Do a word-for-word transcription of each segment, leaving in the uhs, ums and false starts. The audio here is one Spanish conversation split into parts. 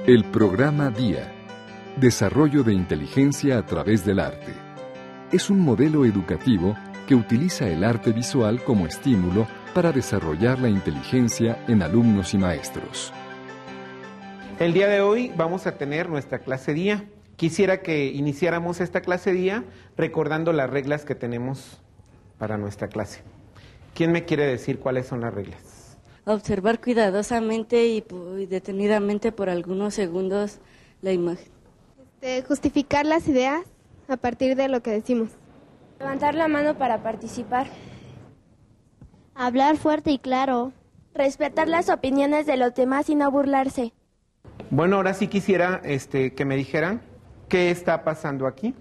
El programa Día, Desarrollo de Inteligencia a través del arte, es un modelo educativo que utiliza el arte visual como estímulo para desarrollar la inteligencia en alumnos y maestros. El día de hoy vamos a tener nuestra clase día. Quisiera que iniciáramos esta clase día recordando las reglas que tenemos para nuestra clase. ¿Quién me quiere decir cuáles son las reglas? Observar cuidadosamente y detenidamente por algunos segundos la imagen. Este, justificar las ideas a partir de lo que decimos. Levantar la mano para participar. Hablar fuerte y claro. Respetar las opiniones de los demás y no burlarse. Bueno, ahora sí quisiera este, que me dijeran qué está pasando aquí.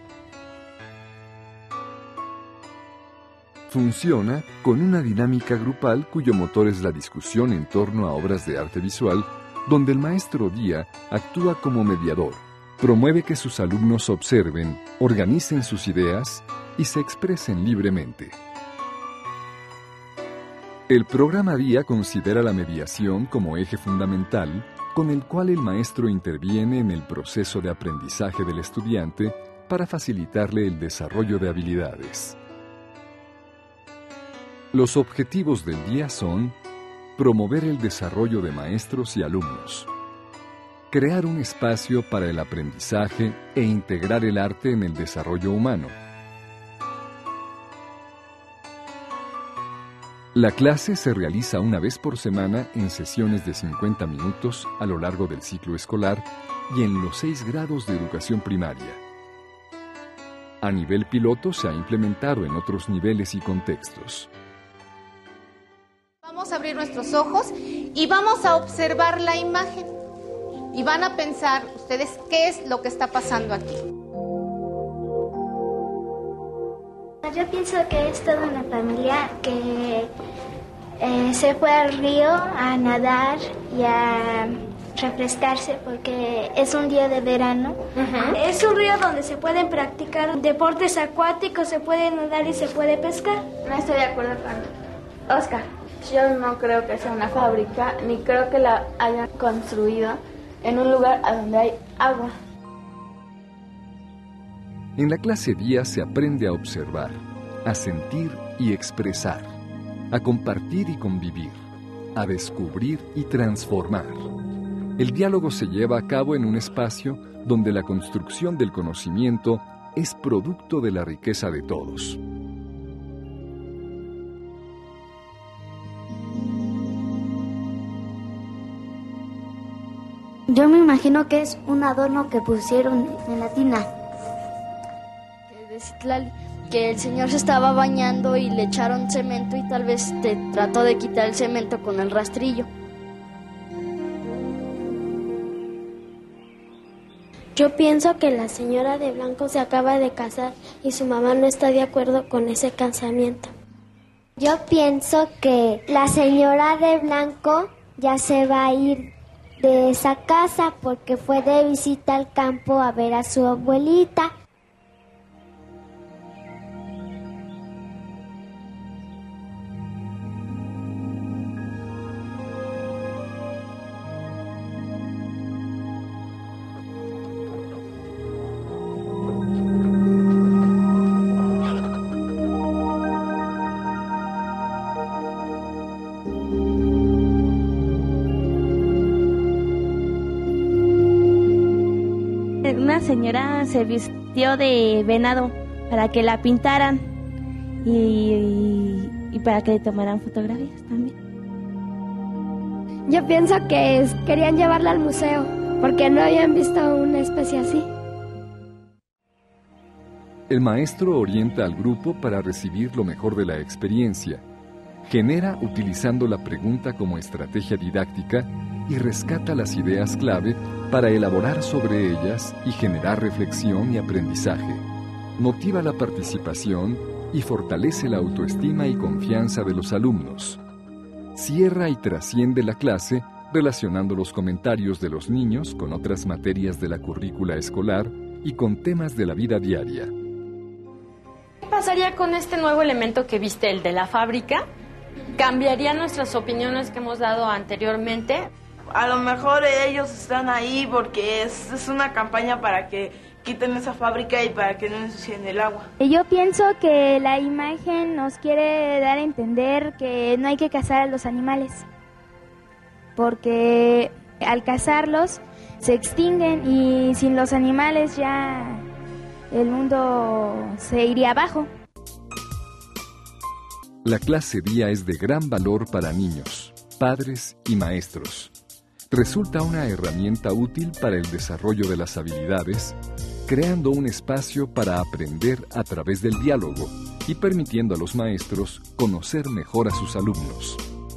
Funciona con una dinámica grupal cuyo motor es la discusión en torno a obras de arte visual, donde el maestro Día actúa como mediador, promueve que sus alumnos observen, organicen sus ideas y se expresen libremente. El programa Día considera la mediación como eje fundamental con el cual el maestro interviene en el proceso de aprendizaje del estudiante para facilitarle el desarrollo de habilidades. Los objetivos del día son promover el desarrollo de maestros y alumnos, crear un espacio para el aprendizaje e integrar el arte en el desarrollo humano. La clase se realiza una vez por semana en sesiones de cincuenta minutos a lo largo del ciclo escolar y en los seis grados de educación primaria. A nivel piloto se ha implementado en otros niveles y contextos. Vamos a abrir nuestros ojos y vamos a observar la imagen. Y van a pensar ustedes qué es lo que está pasando aquí. Yo pienso que es toda una familia que eh, se fue al río a nadar y a refrescarse porque es un día de verano. Uh-huh. Es un río donde se pueden practicar deportes acuáticos, se puede nadar y se puede pescar. No estoy de acuerdo con Oscar. Yo no creo que sea una fábrica, ni creo que la hayan construido en un lugar a donde hay agua. En la clase Día se aprende a observar, a sentir y expresar, a compartir y convivir, a descubrir y transformar. El diálogo se lleva a cabo en un espacio donde la construcción del conocimiento es producto de la riqueza de todos. Yo me imagino que es un adorno que pusieron en la tina. De Citlali, que el señor se estaba bañando y le echaron cemento y tal vez te trató de quitar el cemento con el rastrillo. Yo pienso que la señora de blanco se acaba de casar y su mamá no está de acuerdo con ese casamiento. Yo pienso que la señora de blanco ya se va a ir de esa casa porque fue de visita al campo a ver a su abuelita. Una señora se vistió de venado para que la pintaran y, y, y para que le tomaran fotografías también. Yo pienso que es, querían llevarla al museo porque no habían visto una especie así. El maestro orienta al grupo para recibir lo mejor de la experiencia, genera utilizando la pregunta como estrategia didáctica y rescata las ideas clave para elaborar sobre ellas y generar reflexión y aprendizaje. Motiva la participación y fortalece la autoestima y confianza de los alumnos. Cierra y trasciende la clase relacionando los comentarios de los niños con otras materias de la currícula escolar y con temas de la vida diaria. ¿Qué pasaría con este nuevo elemento que viste, el de la fábrica? ¿Cambiaría nuestras opiniones que hemos dado anteriormente? a lo mejor ellos están ahí porque es, es una campaña para que quiten esa fábrica y para que no ensucien el agua. Yo pienso que la imagen nos quiere dar a entender que no hay que cazar a los animales, porque al cazarlos se extinguen y sin los animales ya el mundo se iría abajo. La clase día es de gran valor para niños, padres y maestros. Resulta una herramienta útil para el desarrollo de las habilidades, creando un espacio para aprender a través del diálogo y permitiendo a los maestros conocer mejor a sus alumnos.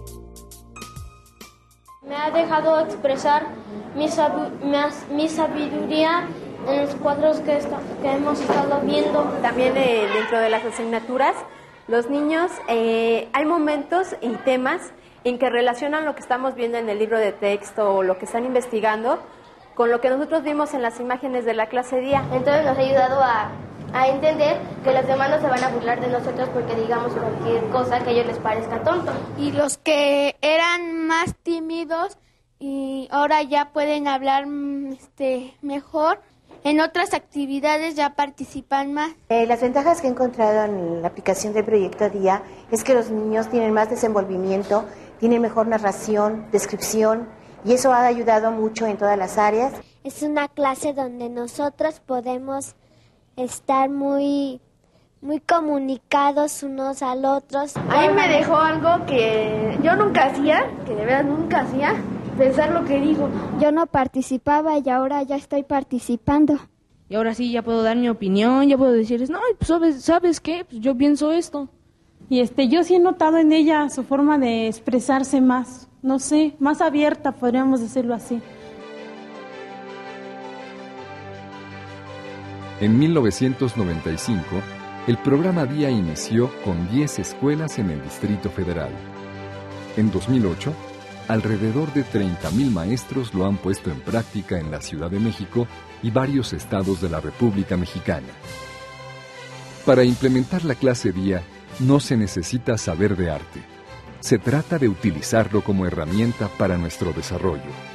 Me ha dejado expresar mi, sabu- mi sabiduría en los cuadros que, está- que hemos estado viendo. También eh, dentro de las asignaturas, los niños, eh, hay momentos y temas en que relacionan lo que estamos viendo en el libro de texto o lo que están investigando con lo que nosotros vimos en las imágenes de la clase día. Entonces nos ha ayudado a, a entender que los demás no se van a burlar de nosotros porque digamos cualquier cosa que a ellos les parezca tonto. Y los que eran más tímidos y ahora ya pueden hablar este, mejor, en otras actividades ya participan más. Eh, las ventajas que he encontrado en la aplicación del proyecto Día es que los niños tienen más desenvolvimiento, tienen mejor narración, descripción, y eso ha ayudado mucho en todas las áreas. Es una clase donde nosotros podemos estar muy, muy comunicados unos al otros. A mí me dejó algo que yo nunca hacía, que de verdad nunca hacía, pensar lo que digo. Yo no participaba y ahora ya estoy participando. Y ahora sí ya puedo dar mi opinión, ya puedo decirles, no, pues sabes, ¿sabes qué? Pues yo pienso esto. Y este, yo sí he notado en ella su forma de expresarse más, no sé, más abierta, podríamos decirlo así. En mil novecientos noventa y cinco, el programa Día inició con diez escuelas en el Distrito Federal. En dos mil ocho, alrededor de treinta mil maestros lo han puesto en práctica en la Ciudad de México y varios estados de la República Mexicana. Para implementar la clase Día, no se necesita saber de arte. Se trata de utilizarlo como herramienta para nuestro desarrollo.